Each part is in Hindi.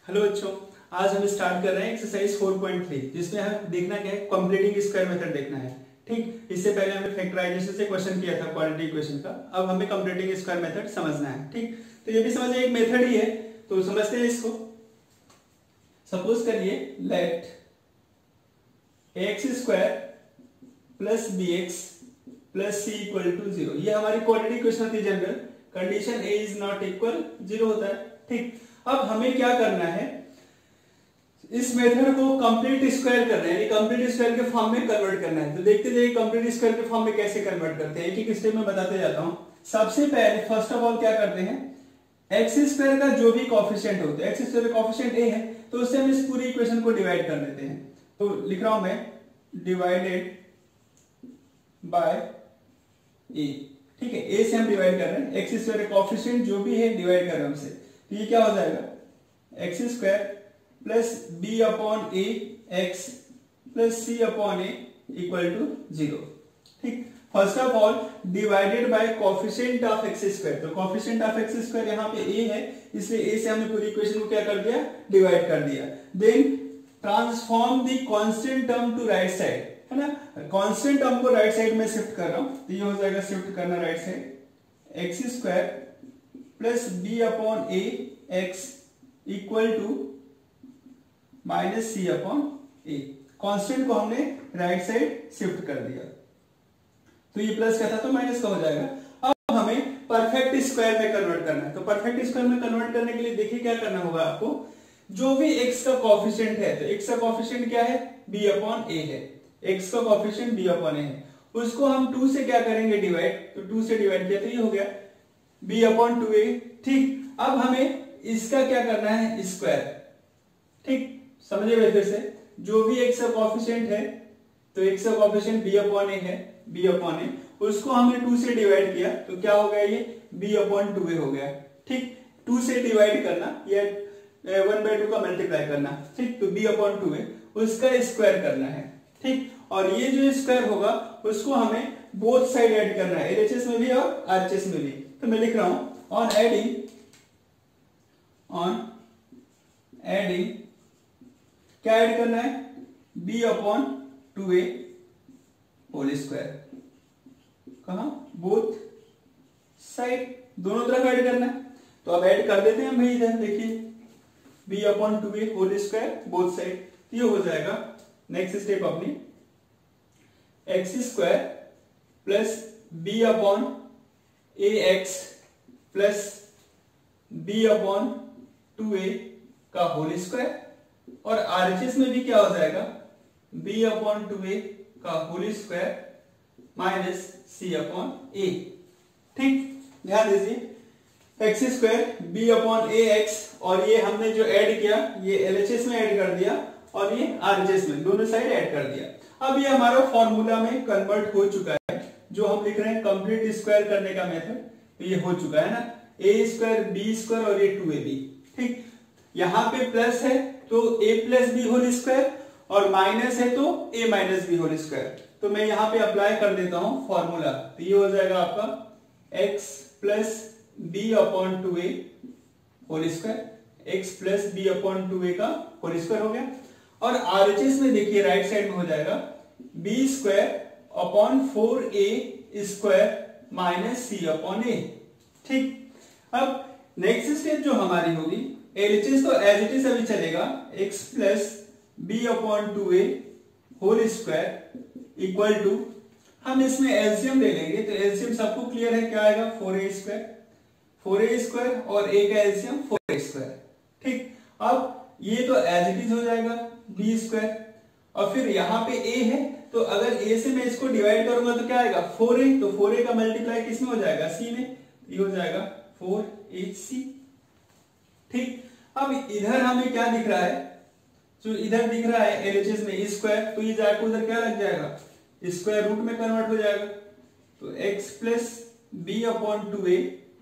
हेलो बच्चों, आज हम स्टार्ट कर रहे हैं एक्सरसाइज 4.3 जिसमें हमें देखना क्या है, कंप्लीटिंग स्क्वायर मेथड देखना है। ठीक, इससे पहले हमने फैक्टराइजेशन से क्वेश्चन किया था क्वाड्रेटिक इक्वेशन का। अब हमें कंप्लीटिंग स्क्वायर मेथड समझना है। ठीक, तो ये भी समझिए एक मेथड ही है, तो समझते हैं इसको। सपोज करिए let x square plus b x plus c equal to 0। ये हमारी क्वाड्रेटिक इक्वेशन थी general. Condition a is not equal 0 होता है। ठीक, अब हमें क्या करना है, इस मेथड को कंप्लीट स्क्वायर करना है, यानी कंप्लीट स्क्वायर के फॉर्म में कन्वर्ट करना है। तो देखते जाइए कंप्लीट स्क्वायर के फॉर्म में कैसे कन्वर्ट करते हैं, एक एक स्टेप में बताते जाता हूं। सबसे पहले फर्स्ट ऑफ ऑल क्या करते हैं, एक्स स्क्वायर का जो भी कोएफिशिएंट होता है, एक्स स्क्वायर का कोएफिशिएंट ए है, तो उससे हम इस पूरी इक्वेशन को डिवाइड कर देते हैं। तो लिख रहा हूं मैं डिवाइडेड बाय ए। ठीक है, ए से हम डिवाइड कर रहे हैं, एक्स स्क्वायर का कोएफिशिएंट जो भी है डिवाइड कर रहे हैं हमसे। तो ये क्या हो जाएगा, x square plus b upon a x plus c upon a equal to 0। ठीक, first of all divided by coefficient of x square. तो कोएफिशिएंट ऑफ एक्स स्क्वायर यहाँ पे ए है, इसलिए ए से हमने पूरी इक्वेशन को क्या कर दिया, डिवाइड कर दिया। Then transform the constant term to right side, है ना। कांस्टेंट टर्म को राइट साइड में शिफ्ट कर रहा हूं, तो ये हो जाएगा शिफ्ट करना right side, x square plus b upon a x equal to minus c upon a. Constant को हमने राइट साइड शिफ्ट कर दिया, तो ये प्लस का था तो माइनस का हो जाएगा। अब हमें परफेक्ट स्क्वायर में कन्वर्ट करना है। तो परफेक्ट स्क्वायर में कन्वर्ट करने के लिए देखिए क्या करना होगा आपको, जो भी x का कोएफिशिएंट है, तो x का कोएफिशिएंट क्या है, b अपॉन a है। x का कोएफिशिएंट b अपॉन a है, उसको हम 2 से क्या करेंगे डिवाइड, तो 2 से डिवाइड किया तो ये हो गया b अपॉन 2a। ठीक, अब हमें इसका क्या करना है, स्क्वायर। ठीक, समझे भाई, फिर से जो भी x का कोएफिशिएंट है, तो x का कोएफिशिएंट b अपॉन a है, b अपॉन a, उसको हमने 2 से डिवाइड किया तो क्या हो गया, ये b अपॉन 2a हो गया। ठीक, 2 से डिवाइड करना या 1/2 का मल्टीप्लाई करना। ठीक, तो b अपॉन 2a उसका स्क्वायर करना है। ठीक, और ये जो स्क्वायर होगा उसको हमें बोथ साइड ऐड करना है, LHS में भी और RHS में भी। तो मैं लिख रहा हूं ऑन एडिंग क्या ऐड करना है, b upon 2a whole square. कहां, बोथ साइड, दोनों तरफ ऐड करना है। तो अब ऐड कर देते हैं भाई, इधर देखिए b upon 2a whole square both side, ये हो जाएगा। नेक्स्ट स्टेप अपनी x square plus b upon a x plus b upon 2a का होल स्क्वायर, और RHS में भी क्या हो जाएगा, b अपॉन 2a का whole square minus c upon a। ठीक, ध्यान दीजिए x square b upon a x, और ये हमने जो ऐड किया ये LHS में ऐड कर दिया और ये RHS में, दोनों साइड ऐड कर दिया। अब ये हमारा फॉर्मूला में कन्वर्ट हो चुका है, जो हम लिख रहे हैं कंप्लीट स्क्वायर करने का मेथड, तो ये हो चुका है ना, a स्क्वायर b स्क्वायर और ये 2ab। ठीक, यहां पे प्लस है तो a plus B whole square, और माइनस है तो a minus b whole square. तो मैं यहां पे अप्लाई कर देता हूं फॉर्मूला, तो ये हो जाएगा आपका x plus b upon 2a whole square, x plus b upon 2a का होल स्क्वायर हो गया। और RHS में देखिए राइट साइड में हो जाएगा b square upon 4a square minus c upon a। ठीक, अब नेक्स्ट स्टेप जो हमारी होगी, LHS तो एज इट इज अभी चलेगा, x plus b upon 2a whole square equal to, हम इसमें एलसीएम ले लेंगे, तो एलसीएम सबको क्लियर है क्या आएगा, 4a स्क्वायर और a का एलसीएम 4a स्क्वायर। ठीक, अब ये तो एज इट इज हो जाएगा b स्क्वायर, और फिर यहाँ पे a है, तो अगर a से मैं इसको डिवाइड करूंगा तो क्या आएगा, 4a, तो 4a का मल्टीप्लाई किसमें हो जाएगा, c में, ये हो जाएगा 4ac। ठीक, अब इधर हमें क्या दिख रहा है, जो इधर दिख रहा है LHS में स्क्वायर, तो ये जाकर उधर क्या लग जाएगा, स्क्वायर रूट में कन्वर्ट हो जाएगा। तो x plus b upon 2a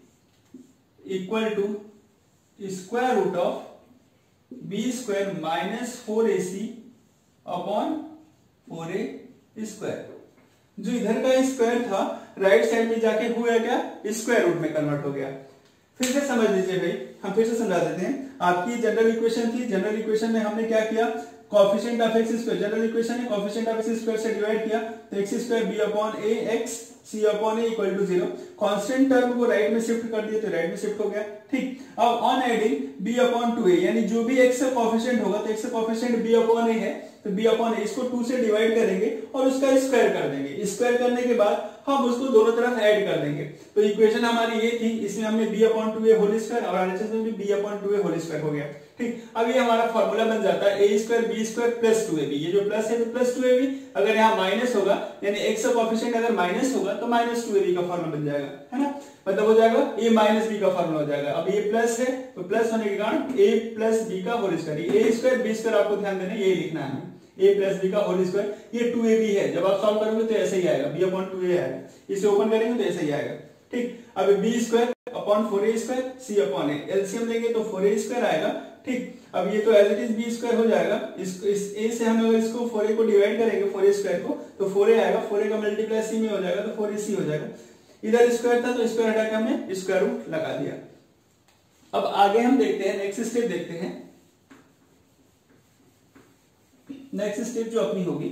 equal to square root of b square minus 4ac upon 4a square. जो इधर का स्क्वायर था राइट साइड में जाके हुआ क्या, स्क्वायर रूट में कन्वर्ट हो गया। फिर से समझ लीजिए भाई, हम फिर से समझा देते हैं। आपकी जनरल इक्वेशन थी, जनरल इक्वेशन में हमने क्या किया, coefficient of x square, general equation है कोएफिशिएंट ऑफ एक्स स्क्वायर से डिवाइड किया तो x square b upon a x c upon a equal to 0, constant term को राइट में शिफ्ट कर दिया तो राइट में शिफ्ट हो गया। ठीक, अब on adding B upon 2a, यानी जो भी एक्स का कोएफिशिएंट होगा तो एक्स का कोएफिशिएंट बी अपॉन ए है तो बी अपॉन ए, इसको 2 से डिवाइड करेंगे और उसका स्क्वायर कर देंगे। स्क्वायर करने के बाद हम उसको दोनों तरफ ऐड कर देंगे। तो इक्वेशन हमारी ये थी, इसमें हमने b upon 2a whole square और आरएचएस में भी b upon 2a whole square हो गया। ठीक, अब ये हमारा फॉर्मूला बन जाता है a square b square plus 2ab। ये जो प्लस है तो प्लस 2ab, अगर यहाँ माइनस होगा यानी x का कोएफिशिएंट अगर माइनस होगा तो माइनस 2ab का फॉर्मूला बन जाएगा, है ना, मतलब हो जाएगा a माइनस b का फॉर्मूला हो जाएगा। अब ये प्लस है तो प्लस होने के कारण a प्लस b का whole square, a square b square आपको ध्यान देना यही लिखना है, a प्लस b का होल स्क्वायर, ये 2ab है, जब आप सॉल्व करोगे तो ऐसे ही आएगा, b अपॉन 2a आएगा, इसे ओपन करेंगे तो ऐसे ही आएगा। ठीक, अब b square upon 4a square c upon a, LCM लेंगे तो 4a स्क्वायर आएगा। ठीक, अब ये तो as it is b square हो जाएगा, इस a से हम अगर इसको 4a को डिवाइड करेंगे 4a स्क्वायर को तो 4a आएगा, 4a का मल्टीप्लाई c में हो जाएगा तो 4ac हो जाएगा। इधर स्क्वायर था तो स्क्वायर हटा के हमने स्क्वायर रूट लगा दिया। अब आगे हम देखते हैं, नेक्स्ट स्टेप देखते हैं। नेक्स्ट स्टेप जो अपनी होगी,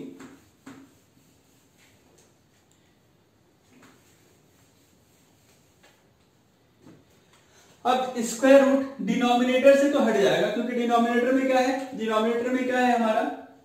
अब स्क्वायर रूट डिनोमिनेटर से तो हट जाएगा, क्योंकि डिनोमिनेटर में क्या है, डिनोमिनेटर में क्या है हमारा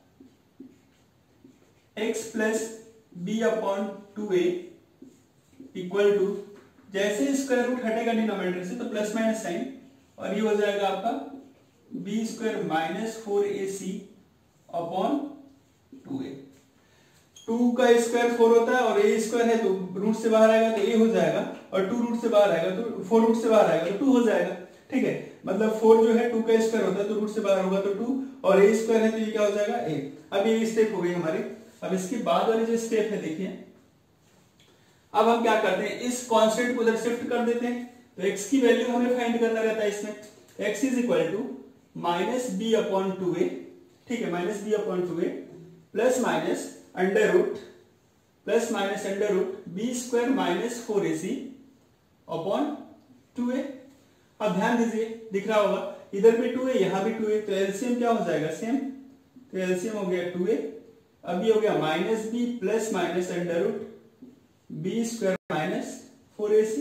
x plus b upon 2a equal to, जैसे स्क्वायर रूट हटेगा डिनोमिनेटर से तो प्लस माइनस साइन, और ये हो जाएगा आपका B square minus 4ac upon 2a। 2 का स्क्वायर 4 होता है और a स्क्वायर है तो रूट से बाहर आएगा तो a हो जाएगा, और 2 रूट से बाहर आएगा तो 4 रूट से बाहर आएगा तो 2 हो जाएगा। ठीक है, मतलब 4 जो है 2 का स्क्वायर होता है तो रूट से बाहर होगा तो 2, और a स्क्वायर है तो ये क्या हो जाएगा a। अब ये स्टेप हो गई हमारी। अब इसके बाद वाली जो स्टेप है देखिए, अब हम क्या करते हैं, इस कांस्टेंट को उधर शिफ्ट कर देते हैं, तो x की वैल्यू हमें फाइंड करना रहता है इसमें, x is equal to minus b upon 2a। ठीक है, minus b upon 2a plus minus under root plus minus under root b square minus 4ac upon 2a। अब ध्यान दीजिए, दिख रहा होगा इधर भी 2a यहां भी 2a, तो एलसीएम क्या हो जाएगा सेम, तो एलसीएम हो गया 2a। अब ये हो गया minus b plus minus under root b square minus 4ac।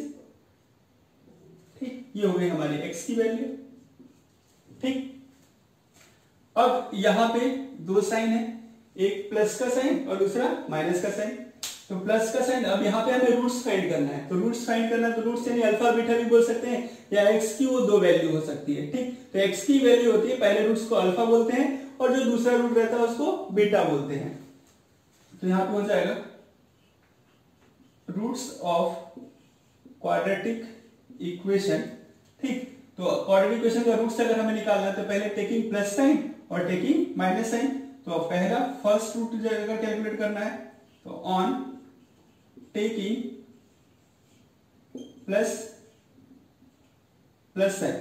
ठीक, ये हो गई हमारी x की वैल्यू। ठीक, अब यहां पे दो साइन है, एक प्लस का साइन और दूसरा माइनस का साइन। तो प्लस का साइन, अब यहाँ पे हमें रूट्स फाइंड करना है, तो रूट्स फाइंड करना है तो रूट्स यानी अल्फा बीटा भी बोल सकते हैं, या एक्स की वो दो वैल्यू हो सकती है। ठीक, तो एक्स की वैल्यू होती है, पहले रूट्स को अल्फा बोलते हैं और जो दूसरा रूट रहता है उसको बीटा बोलते हैं। तो यहाँ पे हो जाएगा रूट्स ऑफ क्वाड्रेटिक इक्वेशन। ठीक, तो क्वाड्रेटिक इक्वेशन का रूट्स अगर हमें निकालना है तो पहले टेकिंग प्लस साइन और टेकिंग माइनस साइन, तो पहला फर्स्ट रूट अगर कैलकुलेट करना है तो ऑन टेकिंग प्लस साइन।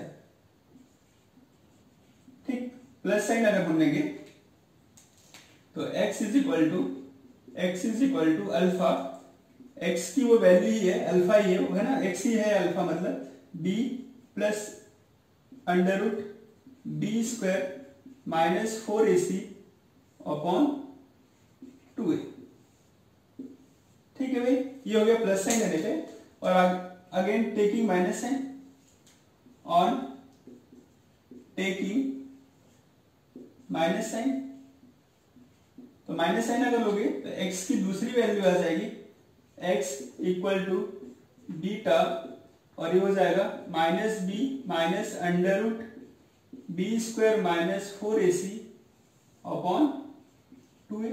ठीक, प्लस साइन अगर हम लेंगे तो x is equal to alpha, x की वो वैल्यू ही है, अल्फा ही है, वो है ना, x ही है अल्फा, मतलब b plus under root b square minus 4ac upon 2a। ठीक है भाई, ये हो गया प्लस साइन रहने पे, और again taking minus sign on taking minus sign. तो माइनस साइन अगर लोगे तो x की दूसरी वैल्यू आ जाएगी x इक्वल टू बीटा, और ये हो जाएगा minus b minus under root b square minus 4ac upon 2a।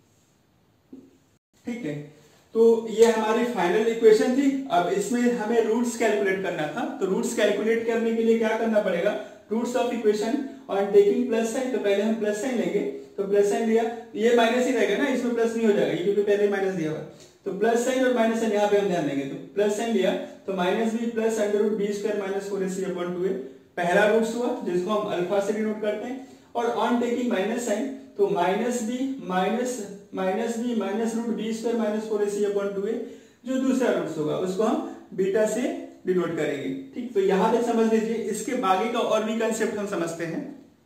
ठीक है, तो ये हमारी फाइनल इक्वेशन थी। अब इसमें हमें रूट्स कैलकुलेट करना था, तो रूट्स कैलकुलेट करने के लिए क्या करना पड़ेगा, roots of equation on taking plus sign, तो पहले हम प्लस साइन लेंगे, तो प्लस साइन लिया, ये माइनस ही रहेगा ना, इसमें प्लस नहीं हो जाएगा, ये क्योंकि पहले माइनस दिया हुआ, तो प्लस साइन और माइनस साइन यहाँ पे हम ध्यान देंगे। तो प्लस साइन लिया तो minus b plus under root b square minus 4ac upon 2a पहला रूट्स हुआ, जिसको हम अल्फा से डिनोट करते हैं, और ऑन टेकिंग माइनस साइन तो minus b minus root b square minus 4ac upon 2a, जो दूसरा रूट्स होगा उसको हम बीटा से डिनोट करेंगे। ठीक, तो यहां तक समझ लीजिए, इसके बाकी का और भी कंसेप्ट हम समझते हैं।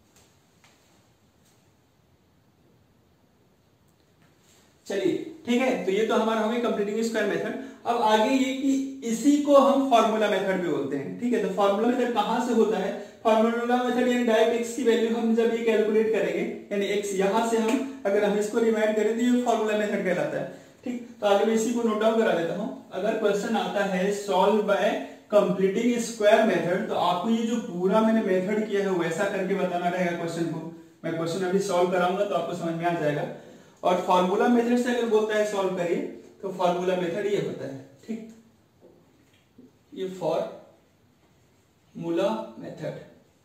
चलिए ठीक है, तो ये तो हमारा हो गया कंप्लीटिंग स्क्वायर मेथड। अब आगे ये कि इसी को हम फार्मूला मेथड भी बोलते हैं। ठीक है, तो फार्मूला मेथड कहां से होता है? फार्मूला मेथड यानी डायरेक्ट x की वैल्यू हम जब ये कैलकुलेट करेंगे, यानी x यहां से हम अगर हम इसको डिवाइड करें तो ये फार्मूला मेथड कहलाता है। ठीक, तो आगे मैं इसी को नोट डाउन करा देता हूं। अगर क्वेश्चन आता है solve by completing square method, तो आपको ये जो पूरा मैंने मेथड किया है वैसा करके बताना रहेगा क्वेश्चन को। मैं क्वेश्चन अभी सॉल्व कराऊंगा तो आपको समझ में आ जाएगा। और फार्मूला मेथड से अगर बोलता है सॉल्व करिए, तो फार्मूला मेथड ये होता है। ठीक, ये फार्मूला मेथड।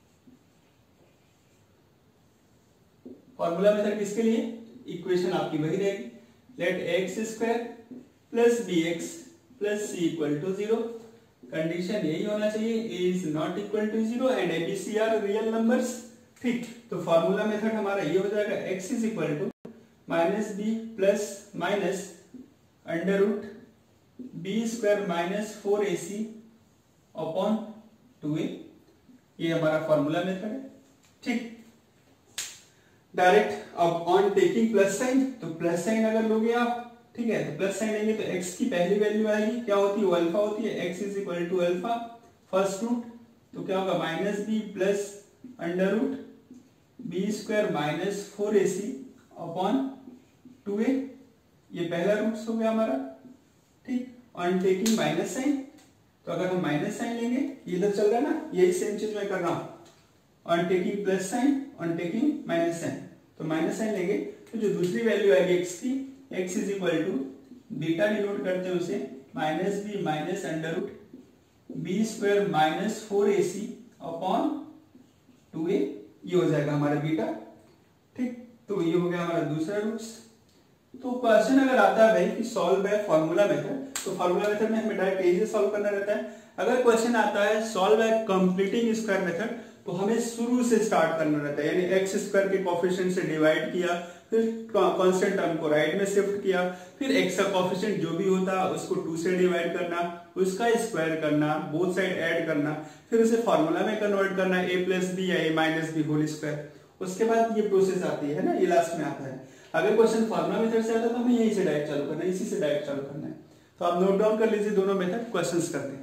फार्मूला मेथड किसके लिए? इक्वेशन आपकी वही रहेगी, let x square plus b x plus c equal to 0। Condition यही होना चाहिए, a is not equal to 0 and a b c are real numbers. ठीक, तो फार्मूला मेथड हमारा ये हो जाएगा, x is equal to minus b plus minus under root b square minus 4ac upon 2a। ये हमारा फॉर्मूला मेथड है। ठीक, डायरेक्ट अब ऑन टेकिंग प्लस साइन, तो प्लस साइन अगर लोगे आप, ठीक है, तो प्लस साइन लेंगे तो x की पहली वैल्यू आएगी, क्या होती है? वो अल्फा होती है। x is equal to alpha first root, तो क्या होगा? Minus b plus under root b square minus 4ac upon 2a। ये पहला रूट्स हो गया हमारा। ठीक, ऑन टेकिंग माइनस साइन, तो अगर हम माइनस साइन लेंगे, ये इधर चल रहा है ना, यही सेम चीज मैं कर रहा हूं। On taking plus sign, on taking minus sign, तो माइनस साइन लेंगे तो जो दूसरी वैल्यू आएगी x की, x is equal to beta denote करते हैं उसे minus b minus under root b square minus 4ac upon 2a। ये हो जाएगा हमारा बीटा। ठीक, तो ये हो गया हमारा दूसरा रूट्स। तो क्वेश्चन अगर आता है भाई कि सॉल्व बाय फार्मूला मेथड, तो फार्मूला मेथड में हमें डायरेक्ट यही से सॉल्व करना रहता है। अगर क्वेश्चन आता है solve by completing square method, तो हमें शुरू से स्टार्ट करना रहता है, यानी एक्स स्क्वायर के कोफिशिएंट से डिवाइड किया, फिर कांस्टेंट टर्म को राइट में शिफ्ट किया, फिर एक्स का कोफिशिएंट जो भी होता उसको 2 से डिवाइड करना, उसका स्क्वायर करना, बोथ साइड ऐड करना, फिर उसे फार्मूला में कन्वर्ट करना, a प्लस बी या a minus b whole square. उसके बाद ये प्रोसेस आती है ना, ये लास्ट में आता है। अगर क्वेश्चन फार्मूला मेथड से आता है तो हमें यहीं से डायरेक्ट चालू करना है, इसी से डायरेक्ट चालू करना है। तो आप नोट डाउन कर लीजिए दोनों मेथड, क्वेश्चंस करते हैं।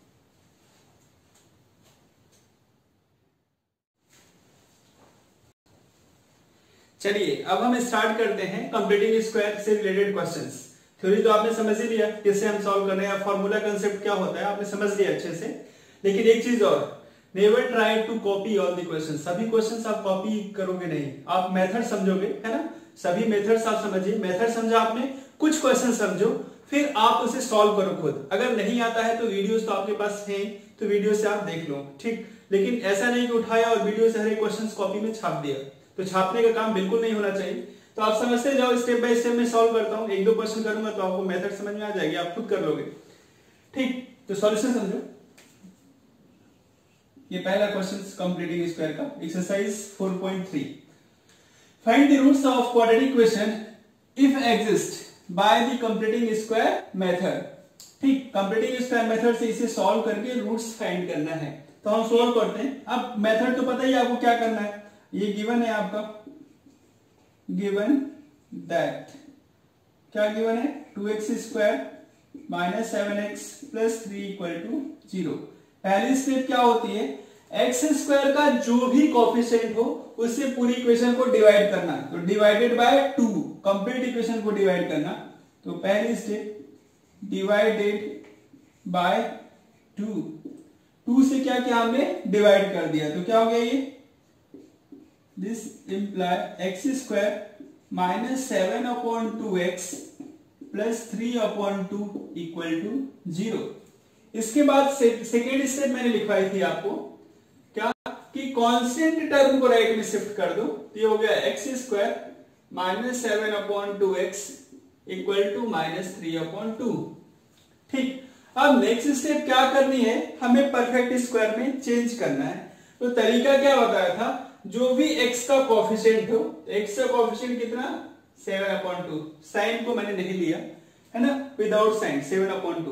चलिए अब हम स्टार्ट करते हैं कंप्लीटिंग स्क्वायर से रिलेटेड क्वेश्चंस। थ्योरी तो आपने समझ ही लिया, किससे हम सॉल्व कर रहे हैं, फॉर्मूला कंसेप्ट क्या होता है आपने समझ लिया अच्छे से। लेकिन एक चीज और, never try to copy all the questions. सभी क्वेश्चंस आप कॉपी करोगे नहीं, आप मेथड समझोगे, है ना। सभी मेथड्स आप समझिए, मेथड समझा आपने, कुछ क्वेश्चन समझो, फिर आप उसे सॉल्व करो खुद। अगर नहीं आता है तो वीडियोस तो आपके पास हैं, तो वीडियो से आप देख लो। ठीक, लेकिन ऐसा नहीं कि उठाया और वीडियो से हर एक क्वेश्चन कॉपी में छाप दिया, तो छापने का काम बिल्कुल नहीं होना चाहिए। तो आप समझते जाओ, स्टेप बाय स्टेप में सॉल्व करता हूं, 1-2 क्वेश्चन करूंगा तो आपको मेथड समझ में आ जाएगी, आप खुद कर लोगे। ठीक, तो सॉल्यूशन समझो। ये पहला क्वेश्चन कंप्लीटिंग स्क्वायर का, exercise 4.3। Find the roots of quadratic equation if exist by the completing square method. ठीक, कंप्लीटिंग स्क्वायर मेथड से इसे सॉल्व करके रूट्स फाइंड करना है। तो हम सॉल्व करते हैं। अब मेथड तो पता ही आपको क्या करना है, ये गिवन है आपका, गिवन दैट, क्या गिवन है, 2x square minus 7x plus 3 equal to 0। पहली स्टेप क्या होती है, एक्स स्क्वायर का जो भी कोफिशिएंट हो उससे पूरी इक्वेशन को डिवाइड करना, तो डिवाइडेड बाय 2, कंप्लीट इक्वेशन को डिवाइड करना। तो पहली स्टेप डिवाइडेड बाय 2 से क्या किया हमने, डिवाइड कर दिया, तो क्या हो गया ये, this imply x square minus 7 upon 2x plus 3 upon 2 equal to 0। इसके बाद सेकेंड स्टेप मैंने लिखवाई थी आपको, क्या कि कांस्टेंट टर्म को राइट में शिफ्ट कर दो, तो ये हो गया x square minus 7 upon 2x equal to minus 3 upon 2। ठीक, अब नेक्स्ट स्टेप क्या करनी है, हमें परफेक्ट स्क्वायर में चेंज करना है। तो तरीका क्या बताया था, जो भी x का कोफिशिएंट हो, x का कोफिशिएंट कितना, 7/2, साइन को मैंने नहीं लिया है ना, विदाउट साइन 7/2,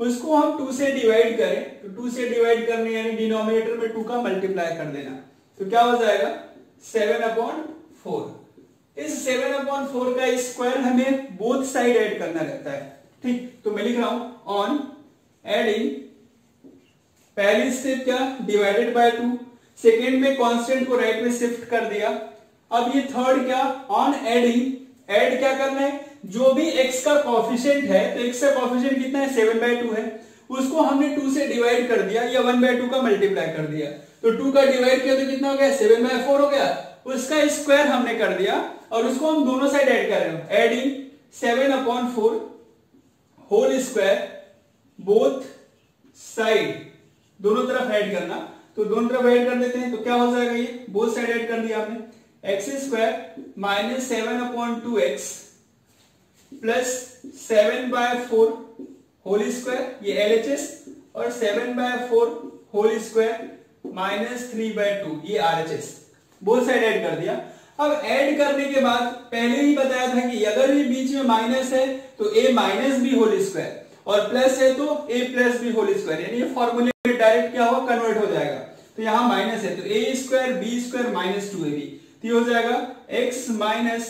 उसको हम 2 से डिवाइड करें तो 2 से डिवाइड करने यानी डिनोमिनेटर में 2 का मल्टीप्लाई कर देना, तो क्या हो जाएगा 7/4। इस 7/4 का स्क्वायर हमें बोथ साइड ऐड करना रहता है, ठीक। तो मैं लिख रहा हूं ऑन एडिंग, पहली स्टेप क्या डिवाइडेड बाय 2, सेकेंड में कांस्टेंट को राइट में शिफ्ट कर दिया। अब ये थर्ड क्या ऑन एडिंग, ऐड क्या करना है, जो भी x का कोफिशिएंट है, तो x का कोफिशिएंट कितना है 7/2 है, उसको हमने 2 से डिवाइड कर दिया या 1/2 का मल्टीप्लाई कर दिया, तो 2 का डिवाइड किया तो कितना हो गया 7/4 हो गया, उसका स्क्वायर हमने कर दिया और उसको हम दोनों साइड ऐड कर रहे हैं, adding 7/4 whole square both side, दोनों तरफ ऐड करना, तो दोनों तरफ ऐड कर देते हैं, तो क्या हो जाएगा ये बोथ साइड ऐड कर दिया आपने, x² minus 7/2x plus 7/4 whole square, ये LHS, और 7/4 होल स्क्वायर माइनस 3/2 ये RHS, बोथ साइड ऐड कर दिया। अब ऐड करने के बाद पहले ही बताया था कि अगर ये बीच में माइनस है तो a minus b whole square और प्लस है तो a plus B whole square, यानी ये फॉर्मूले में डायरेक्ट क्या होगा कन्वर्ट हो जाएगा, तो यहां माइनस है तो a² b² माइनस 2ab, तो ये हो जाएगा x माइनस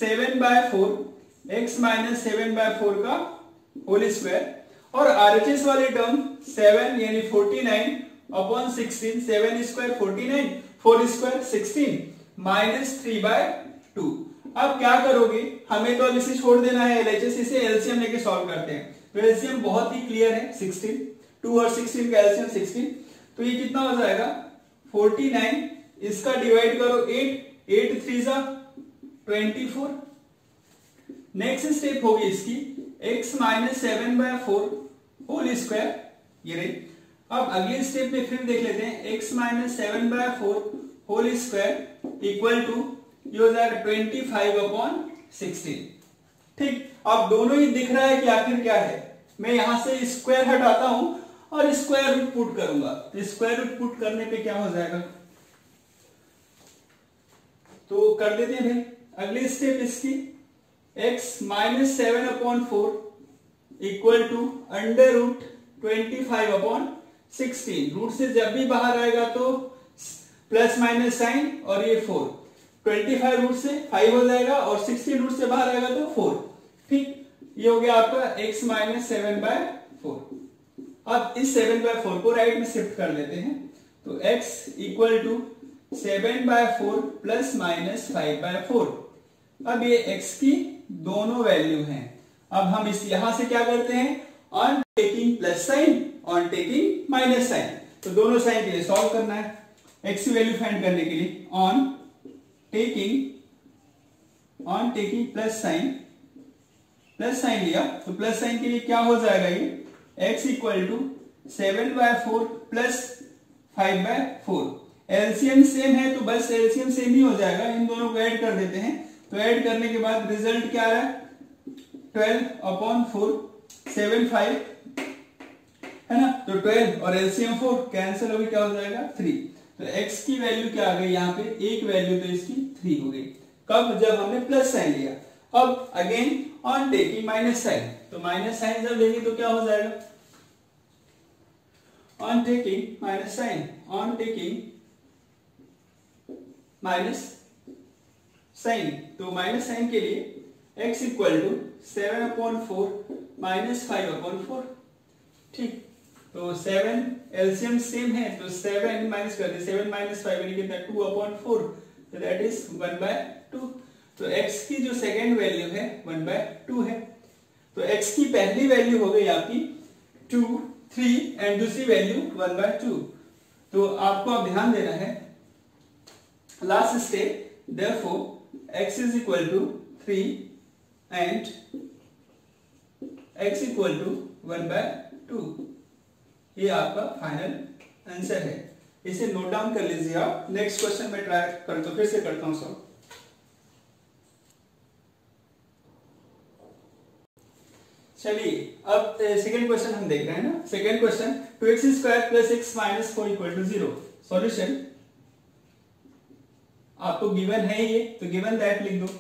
7/4 का होल स्क्वायर, और RHS वाले टर्म 7 यानी 49/16, 7² 49, 4² 16 माइनस 3/2। अब क्या करोगे, हमें तो अब इसे छोड़ देना है LHS, इसे एलसीएम लेके सॉल्व करते हैं, तो एलसीएम बहुत ही क्लियर है 16, 2 और 16 का एलसीएम 16, तो ये कितना हो जाएगा 49, इसका डिवाइड करो 8 3 24। नेक्स्ट स्टेप होगी इसकी x माइनस 7/4 होल स्क्वायर, ये रही। अब अगले स्टेप में फिर देख लेते हैं, x minus 7/4 whole square equal to ये हो जाएगा 25/16, ठीक। अब दोनों ही दिख रहा है कि आखिर क्या है, मैं यहां से स्क्वायर हटाता हूं और स्क्वायर रूट पुट करूंगा, तो स्क्वायर रूट पुट करने पे क्या हो जाएगा, तो कर देते हैं भाई। अगली स्टेप इसकी x minus 7/4 equal to under root 25/16, root से जब भी बाहर आएगा तो प्लस माइनस साइन, और ये 4, 25 रूट से 5 हो जाएगा और 16 रूट से बाहर आएगा तो 4, ठीक। ये हो गया आपका x माइनस 7/4। अब इस 7/4 को राइट में शिफ्ट कर लेते हैं, तो x equal to 7/4 plus minus 5/4। अब ये x की दोनों वैल्यू हैं, अब हम इस यहां से क्या करते हैं, on taking plus sign on taking minus sign, तो दोनों साइन के लिए सॉल्व करना है। x की वैल्यू फाइंड करने के लिए ऑन टेकिंग प्लस साइन लिया, तो प्लस साइन के लिए क्या हो जाएगा, ये x equal to 7/4 plus 5/4, LCM same है तो बस एलसीएम सेम ही हो जाएगा, इन दोनों को ऐड कर देते हैं, तो ऐड करने के बाद रिजल्ट क्या आ रहा है 12/4, 75 है ना, तो 12 और एलसीएम 4 कैंसिल हो गई, क्या हो जाएगा 3, तो x की वैल्यू क्या आ गई, यहाँ पे एक वैल्यू तो इसकी 3 हो गई, कब जब हमने प्लस साइन लिया। अब again on taking minus sign, तो माइनस साइन जब लेंगे तो क्या हो जाएगा, on taking minus sign, on taking minus sign, तो माइनस साइन के लिए x इक्वल टू 7/4 माइनस 5/4, ठीक। तो 7 एलसीएम सेम है तो 7 माइनस कर दे, 7 माइनस 5 यानी कितना 2/4, तो दैट इज 1/2, तो x की जो सेकेंड वैल्यू है 1/2 है, तो x की पहली वैल्यू हो गई आपकी 2, 3 एंड दूसरी वैल्यू 1/2, तो आपको अब ध्यान देना है last step, therefore x is equal to 3 and x equal to 1/2, ये आपका फाइनल आंसर है, इसे नोट डाउन कर लीजिए आप। नेक्स्ट क्वेश्चन में ट्राई करता हूं, फिर से करता हूं सर। चलिए अब सेकंड क्वेश्चन हम देख रहे हैं ना, second question 2x² plus x minus 4 equal to 0, solution आपको गिवन है ये, तो गिवन दैट लिख दो,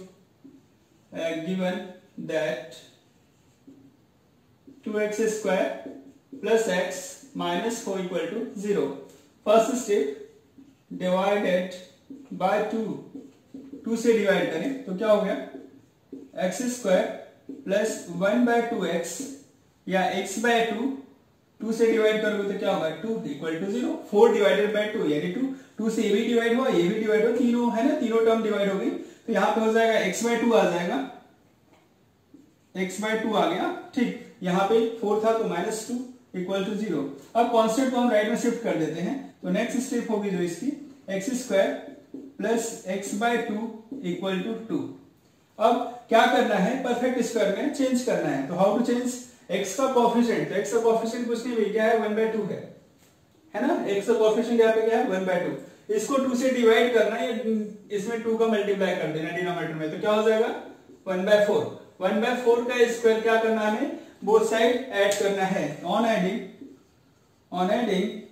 given that 2x² plus x minus 4 equal to 0। First step divided by 2, 2 से डिवाइड करें तो क्या हो गया, एक्स स्क्वायर प्लस 1/2x या x बाय 2, 2 से डिवाइड करोगे तो क्या होगा 2 इक्वल टू 0। 4 डिवाइडेड बाय 2 यानी 2 से ये भी डिवाइड हुआ, ये भी डिवाइड हुआ, तीनों है ना, तीनों टर्म डिवाइड हो गई। तो यहाँ पे हो जाएगा x बाय 2 आ जाएगा, x बाय 2 आ गया। ठीक, यहाँ पे 4 था तो -2 इक्वल टू 0। अब कांस्टेंट को हम राइट में शिफ्ट कर देते हैं तो नेक्स्ट स्टेप होगी जो इसकी x square plus x by 2 equal to 2। अब क्या करना है, परफेक्ट स्क्वायर में चेंज करना है। तो हाउ टू चेंज, x का कोएफिशिएंट, तो x का कोएफिशिएंट कुछ नहीं क्या है 1/2 है ना, x का कोएफिशिएंट यहाँ पे क्या है 1/2। इसको 2 से डिवाइड करना है, इसमें 2 का मल्टीप्लाई कर देना डिनोमिनेटर में, तो क्या हो जाएगा 1/4। 1/4 का स्क्वायर क्या करना है हमें, बोथ साइड ऐड करना है। On adding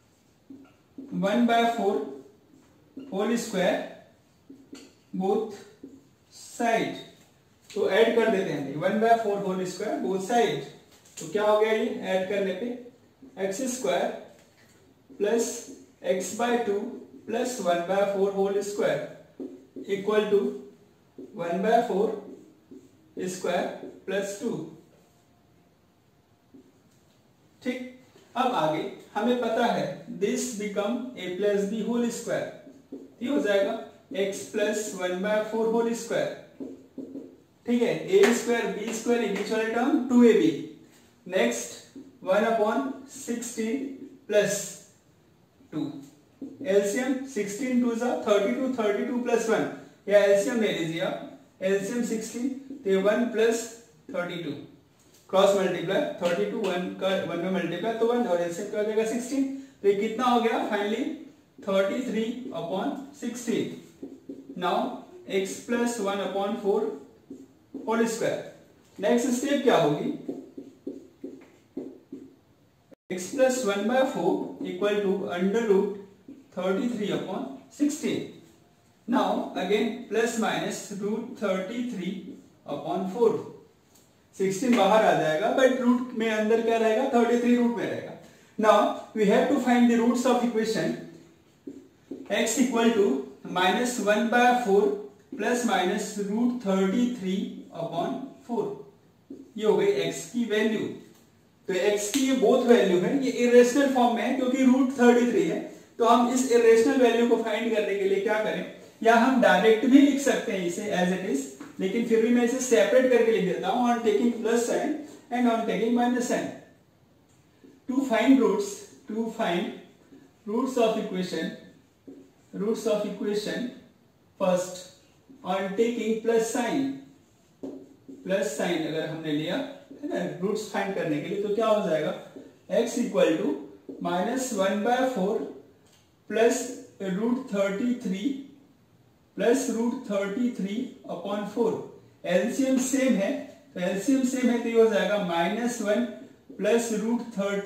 1/4 whole square both side, तो ऐड कर देते हैं 1/4 होल स्क्वायर बोथ साइड। तो क्या हो गया ये ऐड करने पे x square plus x by 2 plus 1/4 whole square equal to 1/4 square plus 2। ठीक, अब आगे हमें पता है this become a plus B whole square, ये हो जाएगा x प्लस 1/4 होल स्क्वायर। ठीक है, a स्क्वायर बी स्क्वायर ये बीच वाले term 2ab। Next 1/16 plus 2, LCM 16 2 जा 32, 32 प्लस 1 या एलसीएम ले लीजिए आप, एलसीएम 16 तो 1 प्लस 32 क्रॉस मल्टीप्लाई 32 1 का 1 में मल्टीप्लाई तो 1 और एलसीएम का हो जाएगा 16। तो ये कितना हो गया finally 33/16। Now x plus 1/4 whole square. Next step क्या होगी, x plus 1/4 equal to under root 33/16। Now again plus minus root 33/4, 16 बाहर आ जाएगा बट रूट में अंदर क्या रहेगा 33 रूट में रहेगा। Now we have to find the roots of equation x equal to -1/4 plus minus root 33/4, ये हो गई x की वैल्यू। तो x की ये बोथ वैल्यू है, ये इरेशनल फॉर्म में है क्योंकि रूट 33 है। तो हम इस इरेशनल वैल्यू को फाइंड करने के लिए क्या करें, या हम डायरेक्ट भी लिख सकते हैं इसे एज इट इज, लेकिन फिर भी मैं इसे सेपरेट करके लिख देता हूं on taking plus sign and on taking minus sign. To find roots of equation first on taking plus sign अगर हमने लिया है ना रूट्स फाइंड करने के लिए, तो क्या हो जाएगा x equal to -1/4 plus root 33 plus root 33/4। LCM same है तो ये हो जाएगा -1 प्लस रूट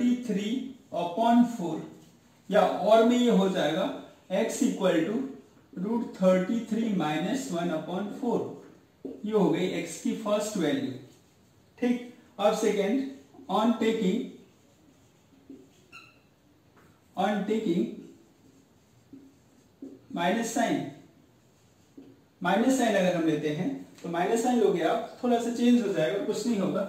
33/4, या और में ये हो जाएगा x इक्वल टू रूट 33 -1/4। ये हो गई x की फर्स्ट वैल्यू। ठीक, अब second on taking minus sign अगर हम लेते हैं तो माइनस साइन लोगे आप, थोड़ा सा चेंज हो जाएगा, कुछ नहीं होगा,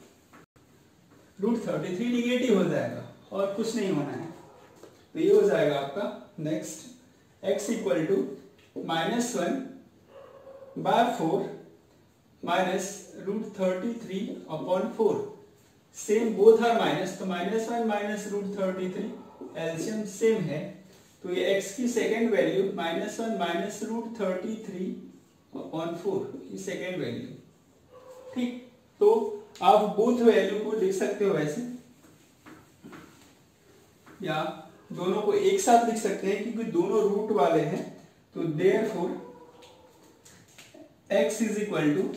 रूट 33 निगेटिव हो जाएगा और कुछ नहीं होना है। तो ये हो जाएगा आपका next x equal to -1/4 minus root 33/4। Same both are minus, तो -1 माइनस रूट 33 एलसीएम सेम है, तो ये x की सेकेंड वैल्यू -1 माइनस रूट 33/4 ये सेकेंड वैल्यू। ठीक, तो आप बोथ वैल्यू को लिख सकते हो वैसे, या दोनों को एक साथ लिख सकते हैं क्योंकि दोनों रूट वाले हैं। तो therefore x is equal to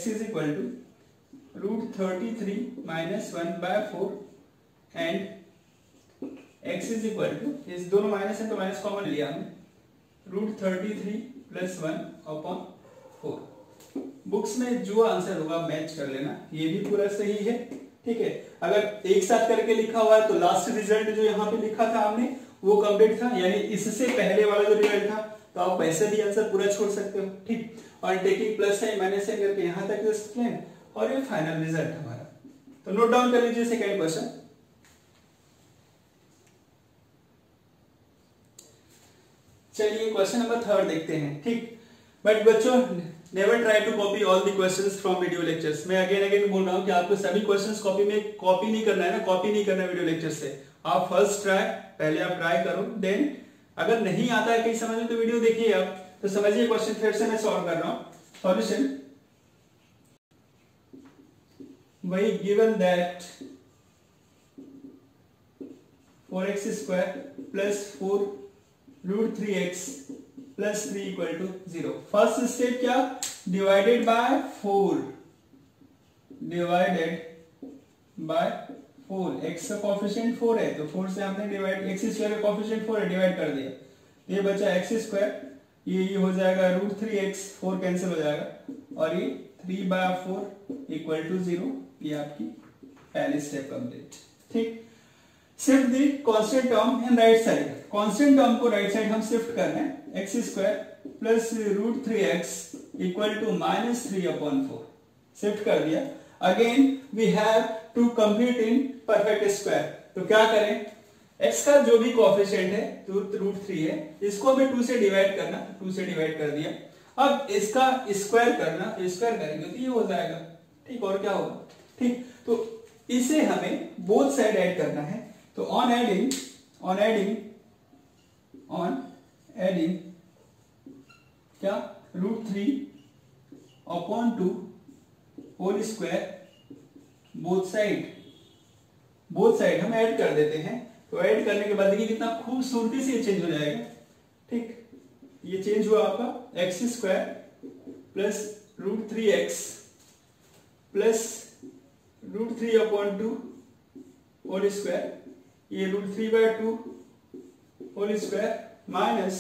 root 33 -1/4 and x is equal to, इस दोनों माइनस है तो माइनस कॉमन लिया हमने, रूट 33 प्लस 1/4। बुक्स में जो आंसर होगा मैच कर लेना, ये भी पूरा सही है। ठीक है, अगर एक साथ करके लिखा हुआ है तो लास्ट रिजल्ट जो यहाँ पे लिखा था हमने वो कंप्लीट था, यानी इससे पहले वाला जो रिजल्ट था, तो आप वैसे भी आंसर पूरा छोड़ सकते हो। ठीक, और taking plus sign minus sign करके यहाँ तक एक्सप्लेन, और ये फाइनल रिजल्ट हमारा। तो नोट डाउन कर लीजिए सेकेंड क्वेश्चन। चलिए क्वेश्चन नंबर 3 देखते हैं। ठीक, बट बच्चों never try to copy all the questions from video lectures. मैं अगेन बोल रहा हूँ कि आपको सभी क्वेश्चंस कॉपी नहीं करना है ना, कॉपी नहीं करना है वीडियो लेक्चर से। आप फर्स्ट पहले आप ट्राई करो, देन अगर नहीं आता है कहीं समझ में तो वीडियो देखिए आप, तो समझिए क्वेश्चन फिर से मैं सॉल्व कर रहा हूँ। सॉल्यूशन वही given that 4x² plus 4 root 3x plus 3 equal to 0। First step क्या, divided by 4, divided by 4, x का कोएफिशिएंट 4 है तो 4 से हमने डिवाइड, x² का कोएफिशिएंट 4 है, डिवाइड कर दिया, ये बचा x², ये हो जाएगा रूट 3x, 4 कैंसिल हो जाएगा, और ये 3/4 इक्वल टू 0। ये आपकी पहली स्टेप कंप्लीट। ठीक, shift the constant term in right side. Constant term को राइट साइड हम शिफ्ट कर रहे हैं, x² plus root 3x equal to -3/4 shift कर दिया। Again we have to complete in perfect square, तो क्या करें, x का जो भी कोएफिशिएंट है रूट 3 है, इसको हमें 2 से डिवाइड करना, 2 से डिवाइड कर दिया। अब इसका स्क्वायर करना, स्क्वायर करेंगे तो ये हो जाएगा। ठीक, और क्या होगा, ठीक, तो इसे हमें बोथ साइड ऐड करना है। तो ऑन एडिंग क्या, root 3/2 whole square, both side हम ऐड कर देते हैं। तो ऐड करने के बाद देखिए कितना खूबसूरती से ये चेंज हो जाएगा। ठीक, ये चेंज हुआ आपका x² plus root 3x plus root 3/2 whole square, ये रूट 3/2 होल स्क्वायर माइनस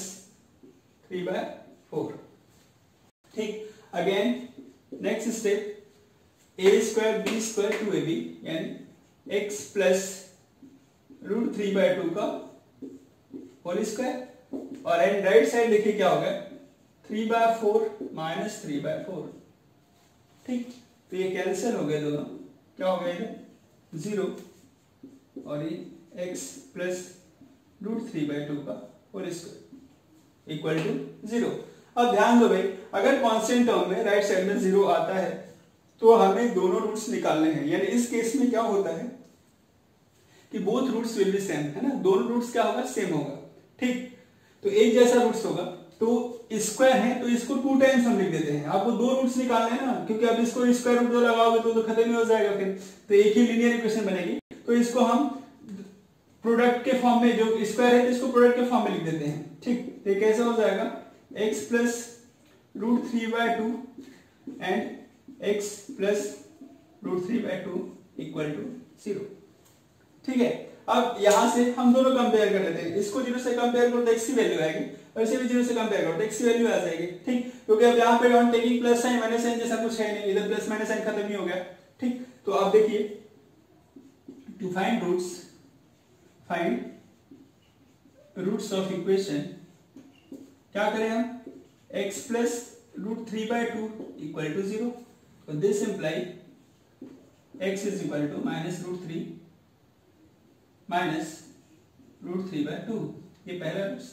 3/4। ठीक, again next step, a² b² 2ab, यानी x प्लस रूट 3/2 का होल स्क्वायर, और एंड राइट साइड देखिए क्या होगा, 3/4 माइनस 3/4। ठीक, तो ये कैंसिल हो गए दोनों, क्या हो गया इधर 0, और ये x प्लस रूट 3/2 का होल स्क्वायर इक्वल टू 0। अब ध्यान दो भाई, अगर कांस्टेंट टर्म में राइट साइड में 0 आता है तो हमें दोनों रूट्स निकालने हैं। यानी इस केस में क्या होता है कि both roots will be same, है ना, दोनों रूट्स क्या होगा, सेम होगा। ठीक, तो एक जैसा रूट्स होगा, तो स्क्वायर है तो इसको 2 टाइम्स हम लिख देते हैं। आपको 2 रूट्स निकालने हैं ना, क्योंकि अब इसको स्क्वायर रूट 2 लगाओगे तो खत्म ही हो जाएगा फिर, तो एक ही लीनियर इक्वेशन बनेगी। तो इसको हम प्रोडक्ट के फॉर्म में, जो स्क्वायर है तो इसको प्रोडक्ट के फॉर्म में लिख देते हैं। ठीक, तो ये कैसे हो जाएगा, x plus root 3/2 and x plus root 3/2 equal to 0। ठीक है, अब यहां से हम दोनों कंपेयर कर लेते हैं, इसको 0 से कंपेयर करो तो x की वैल्यू आएगी, और इसे भी 0 से कंपेयर करो तो x की वैल्यू आ जाएगी। ठीक, क्योंकि अब यहाँ पे on taking plus sign minus sign जैसा कुछ है नहीं, इधर प्लस माइनस साइन खत्म ही हो गया। ठीक, तो आप देखिए, to find roots of equation क्या करें हम, x plus root 3/2 equal to 0, तो this imply x is equal to minus root 3 minus root 3/2, ये पहला roots.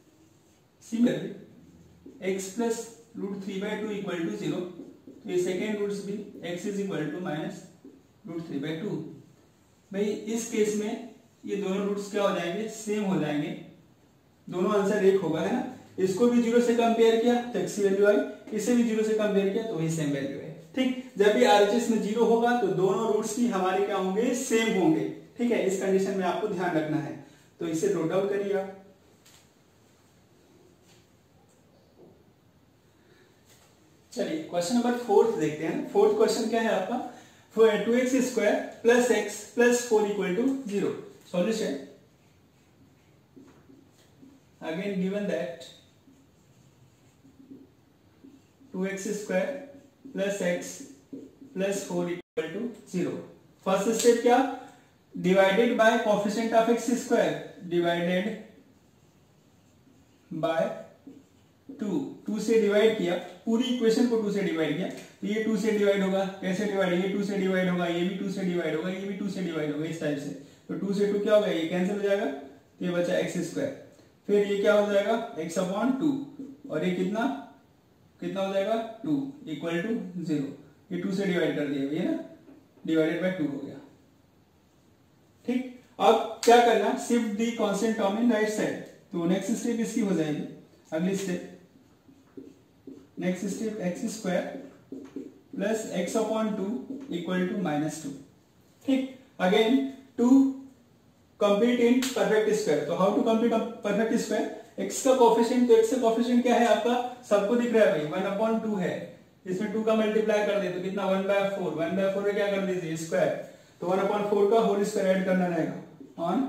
Similarly x plus root 3/2 equal to 0, तो ये सेकेंड रूट्स भी x is equal to minus root 3/2। भाई इस केस में ये दोनों रूट्स क्या हो जाएंगे, सेम हो जाएंगे, दोनों आंसर एक होगा, है ना। इसको भी 0 से कंपेयर किया तो x की वैल्यू आई, इसे भी 0 से कंपेयर किया तो वही सेम वैल्यू है। ठीक, जब भी RHS में 0 होगा तो दोनों रूट्स भी हमारे क्या होंगे, सेम होंगे। ठीक है, इस कंडीशन में आपको ध्यान रखना है, तो इसे नोट डाउन करिए आप। चलिए क्वेश्चन नंबर 4 देखते हैं। फोर्थ क्वेश्चन क्या है आपका, 2x² plus x plus 4 equal to 0। Solution again given that 2x² plus x plus 4 equal to 0। First step क्या, divided by coefficient of x square, divided by 2 से डिवाइड किया, पूरी इक्वेशन को 2 से डिवाइड किया, तो ये 2 से डिवाइड होगा, कैसे डिवाइड, ये 2 से डिवाइड होगा, ये भी 2 से डिवाइड होगा, ये भी 2 से डिवाइड होगा, इस टाइप से। तो 2 से 2 क्या हो गया, ये कैंसिल हो जाएगा, तो ये बचा एक्स स्क्वायर, फिर ये क्या हो जाएगा x/2, और ये कितना हो जाएगा 2 इक्वल टू 0, ये 2 से डिवाइड कर दिया भैया ना, डिवाइडेड बाय 2 हो गया। ठीक, अब क्या करना, shift the constant term in right side, तो नेक्स्ट स्टेप इसकी हो जाएगी, अगली स्टेप, next step x² plus x/2 equal to -2। ठीक, again to complete in perfect square, तो how to complete perfect square, x का कोफिशिएंट, तो x का कोफिशिएंट क्या है आपका, सबको दिख रहा है भाई 1/2 है, इसमें 2 का मल्टीप्लाई कर दे तो कितना 1/4, 1/4 में क्या कर दीजिए स्क्वायर, तो 1/4 का होल स्क्वायर ऐड करना रहेगा, on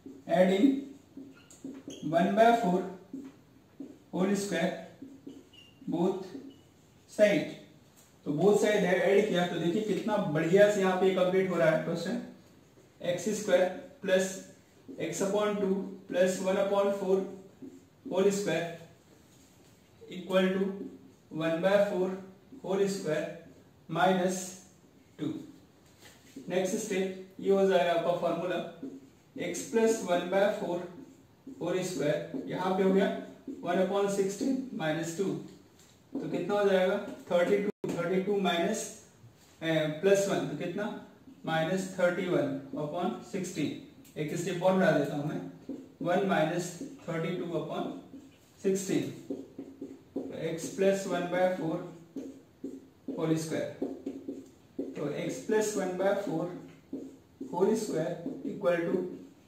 adding 1/4 whole square both side, तो बोथ साइड ऐड किया, तो देखिए कितना बढ़िया से यहाँ पे कंप्लीट हो रहा है question, x² plus x/2 plus 1/4 whole square equal to 1/4 whole square -2। Next step ये हो जाएगा आपका formula x plus 1/4 whole square, यहाँ पे हो गया 1/16 -2, तो कितना हो जाएगा 32 माइनस प्लस 1, तो कितना -31/16, एक स्टेप और बढ़ा देता हूं मैं, 1 - 32/16, x प्लस 1/4 होल स्क्वायर, तो x plus 1/4 whole square equal to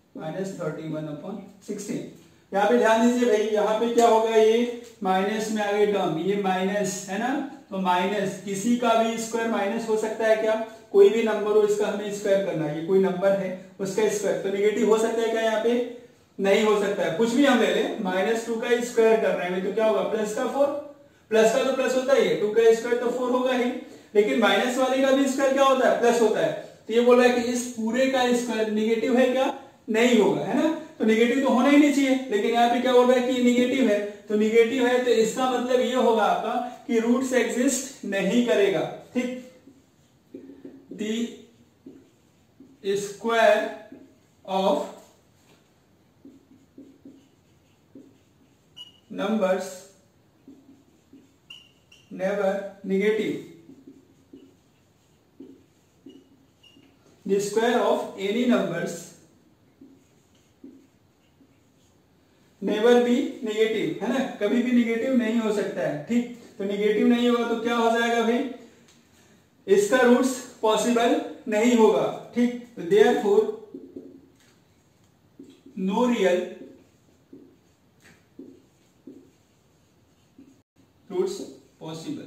-31/16। यहाँ पे ध्यान दीजिए भाई, यहाँ पे क्या होगा, ये माइनस में आ गई टर्म, ये माइनस है ना, तो माइनस किसी का भी स्क्वायर माइनस हो सकता है क्या, कोई भी नंबर हो इसका हमें स्क्वायर करना है, ये कोई नंबर है उसका स्क्वायर, तो नेगेटिव हो सकता है क्या, यहाँ पे नहीं हो सकता है, कुछ भी हम ले लें, -2 का स्क्वायर कर रहे हैं तो क्या होगा, प्लस का 4, प्लस का तो प्लस होता ही है, 2 का स्क्वायर तो 4 होगा ही, लेकिन माइनस वाले का भी स्क्वायर क्या होता है, प्लस होता है, तो ये बोल रहा है कि इस पूरे का स्क्वायर नेगेटिव है क्या, नहीं होगा, है ना, तो नेगेटिव तो होना ही नहीं चाहिए, लेकिन यहाँ पे क्या बोल रहा है कि नेगेटिव है, तो नेगेटिव है तो इसका मतलब ये होगा आपका कि रूट्स एग्जिस्ट नहीं करेगा। ठीक, the square of numbers never negative, the square of any numbers never be negative, है ना, कभी भी नेगेटिव नहीं हो सकता है। ठीक, तो नेगेटिव नहीं होगा तो क्या हो जाएगा भाई, इसका रूट्स पॉसिबल नहीं होगा। ठीक, तो therefore no real roots possible.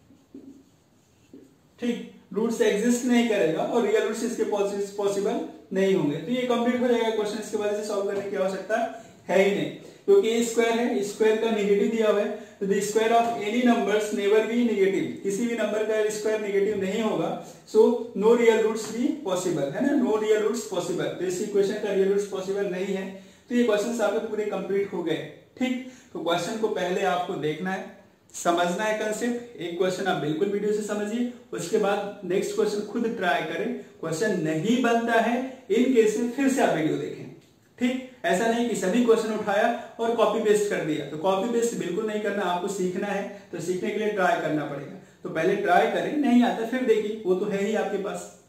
ठीक, रूट्स एग्जिस्ट नहीं करेगा और रियल रूट्स इसके पॉसिबल नहीं होंगे। तो ये कंप्लीट हो जाएगा क्वेश्चन, इसके बाद से सॉल्व करने की आवश्यकता है ही नहीं, क्योंकि ये स्क्वायर है, स्क्वायर का नेगेटिव दिया हुआ है, तो the square of any numbers never be negative, किसी भी नंबर का स्क्वायर नेगेटिव नहीं होगा, सो नो रियल रूट्स भी पॉसिबल, है ना, नो रियल रूट्स पॉसिबल, तो इस इक्वेशन का रियल रूट्स पॉसिबल नहीं है। तो ये क्वेश्चन आपके पूरे कंप्लीट हो गए। ठीक, तो क्वेश्चन को पहले आपको देखना है, समझना है कंसेप्ट, एक क्वेश्चन आप बिल्कुल वीडियो से समझिए, उसके बाद नेक्स्ट क्वेश्चन खुद ट्राई करें, क्वेश्चन नहीं बनता है इन केस में फिर से आप वीडियो देखें। ठीक, ऐसा नहीं कि सभी क्वेश्चन उठाया और कॉपी पेस्ट कर दिया, तो कॉपी पेस्ट बिल्कुल नहीं करना, आपको सीखना है, तो सीखने के लिए ट्राई करना पड़ेगा, तो पहले ट्राई करें, नहीं आता फिर देखिए, वो तो है ही आपके पास।